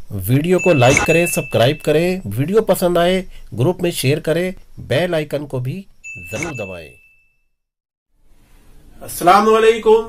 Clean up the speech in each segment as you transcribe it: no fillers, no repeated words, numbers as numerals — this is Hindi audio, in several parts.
वीडियो को लाइक करें, सब्सक्राइब करें, वीडियो पसंद आए ग्रुप में शेयर करें, बेल आइकन को भी जरूर दबाएं। अस्सलाम वालेकुम,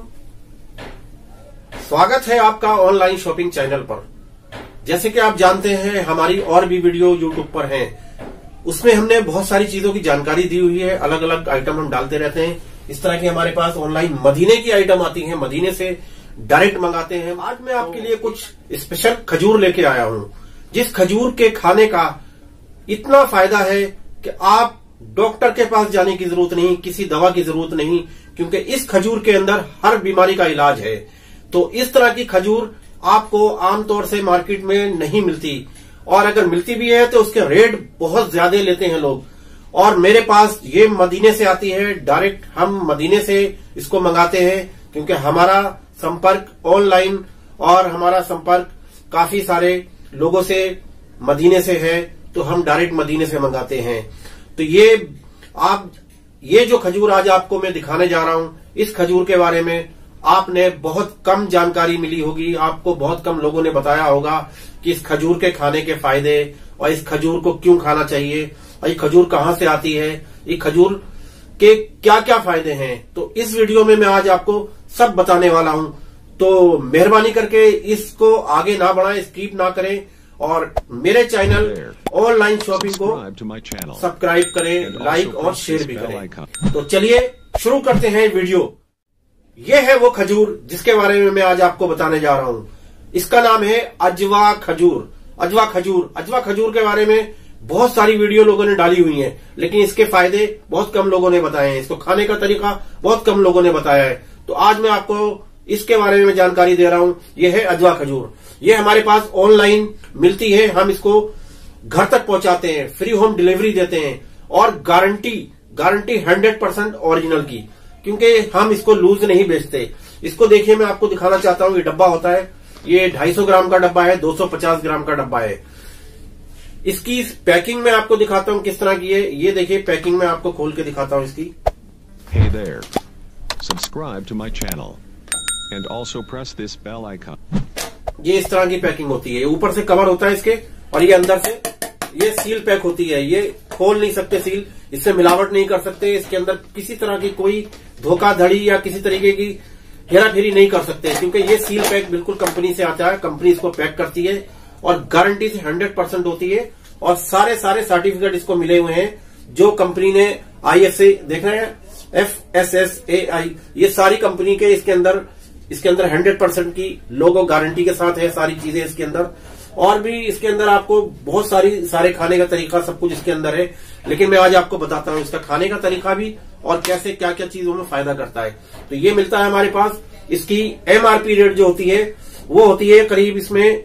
स्वागत है आपका ऑनलाइन शॉपिंग चैनल पर। जैसे कि आप जानते हैं हमारी और भी वीडियो यूट्यूब पर हैं, उसमें हमने बहुत सारी चीजों की जानकारी दी हुई है। अलग अलग आइटम हम डालते रहते हैं। इस तरह की हमारे पास ऑनलाइन मदीने की आइटम आती है, मदीने से डायरेक्ट मंगाते हैं। आज मैं आपके लिए कुछ स्पेशल खजूर लेके आया हूं, जिस खजूर के खाने का इतना फायदा है कि आप डॉक्टर के पास जाने की जरूरत नहीं, किसी दवा की जरूरत नहीं, क्योंकि इस खजूर के अंदर हर बीमारी का इलाज है। तो इस तरह की खजूर आपको आमतौर से मार्केट में नहीं मिलती, और अगर मिलती भी है तो उसके रेट बहुत ज्यादा लेते हैं लोग। और मेरे पास ये मदीने से आती है, डायरेक्ट हम मदीने से इसको मंगाते हैं, क्योंकि हमारा संपर्क ऑनलाइन और हमारा संपर्क काफी सारे लोगों से मदीने से है, तो हम डायरेक्ट मदीने से मंगाते हैं। तो ये जो खजूर आज आपको मैं दिखाने जा रहा हूं, इस खजूर के बारे में आपने बहुत कम जानकारी मिली होगी, आपको बहुत कम लोगों ने बताया होगा कि इस खजूर के खाने के फायदे और इस खजूर को क्यों खाना चाहिए, और ये खजूर कहां से आती है, ये खजूर के क्या क्या फायदे हैं। तो इस वीडियो में मैं आज आपको सब बताने वाला हूं। तो मेहरबानी करके इसको आगे ना बढ़ाएं, स्किप ना करें, और मेरे चैनल ऑनलाइन शॉपिंग को सब्सक्राइब करें, लाइक और शेयर भी करें। तो चलिए शुरू करते हैं वीडियो। ये है वो खजूर जिसके बारे में मैं आज आपको बताने जा रहा हूं। इसका नाम है अजवा खजूर। अजवा खजूर के बारे में बहुत सारी वीडियो लोगों ने डाली हुई है, लेकिन इसके फायदे बहुत कम लोगों ने बताए हैं, इसको खाने का तरीका बहुत कम लोगों ने बताया है। तो आज मैं आपको इसके बारे में जानकारी दे रहा हूं। यह है अजवा खजूर। ये हमारे पास ऑनलाइन मिलती है, हम इसको घर तक पहुंचाते हैं, फ्री होम डिलीवरी देते हैं, और गारंटी 100% ओरिजिनल की, क्योंकि हम इसको लूज नहीं बेचते। इसको देखिए, मैं आपको दिखाना चाहता हूं। ये डब्बा होता है, ये 250 ग्राम का डब्बा है, 250 ग्राम का डब्बा है। इसकी पैकिंग में आपको दिखाता हूं किस तरह की है। ये देखिए, पैकिंग में आपको खोल के दिखाता हूं इसकी। Hey there. Subscribe to my channel and also press this bell icon. ये इस तरह की पैकिंग होती है। ऊपर से कवर होता है इसके, और ये अंदर से ये सील पैक होती है। ये खोल नहीं सकते सील, इससे मिलावट नहीं कर सकते, इसके अंदर किसी तरह की कोई धोखाधड़ी या किसी तरीके की हेराफेरी नहीं कर सकते, क्योंकि ये सील पैक बिल्कुल कंपनी से आता है। कंपनी इसको पैक करती है और गारंटी से 100% होती है, और सारे सर्टिफिकेट इसको मिले हुए हैं जो कंपनी ने ISA देख रहे हैं, FSSAI, ये सारी कंपनी के इसके अंदर 100% की लोगो गारंटी के साथ है सारी चीजें इसके अंदर। और भी इसके अंदर आपको बहुत सारे खाने का तरीका सब कुछ इसके अंदर है, लेकिन मैं आज आपको बताता हूं इसका खाने का तरीका भी, और कैसे क्या क्या चीजों में फायदा करता है। तो ये मिलता है हमारे पास। इसकी MRP रेट जो होती है वो होती है करीब इसमें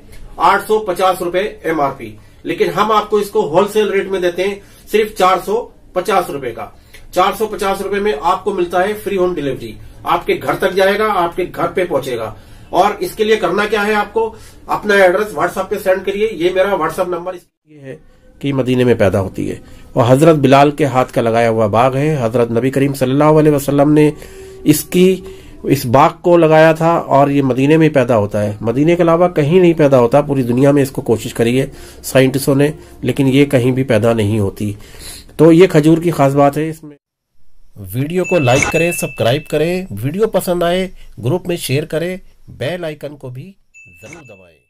850 रुपए MRP, लेकिन हम आपको इसको होलसेल रेट में देते हैं सिर्फ 450 रुपए का। 450 रुपए में आपको मिलता है फ्री होम डिलीवरी, आपके घर तक जाएगा, आपके घर पे पहुंचेगा। और इसके लिए करना क्या है, आपको अपना एड्रेस व्हाट्सएप पे सेंड करिए। ये मेरा व्हाट्सएप नंबर ये है कि मदीने में पैदा होती है, और हजरत बिलाल के हाथ का लगाया हुआ बाग है। हजरत नबी करीम सल्लल्लाहु अलैहि वसल्लम ने इस बाग को लगाया था, और ये मदीने में पैदा होता है। मदीने के अलावा कहीं नहीं पैदा होता। पूरी दुनिया में इसको कोशिश करी है साइंटिस्टों ने, लेकिन ये कहीं भी पैदा नहीं होती। तो ये खजूर की खास बात है इसमें। वीडियो को लाइक करें, सब्सक्राइब करें, वीडियो पसंद आए ग्रुप में शेयर करें, बेल आइकन को भी जरूर दबाएं।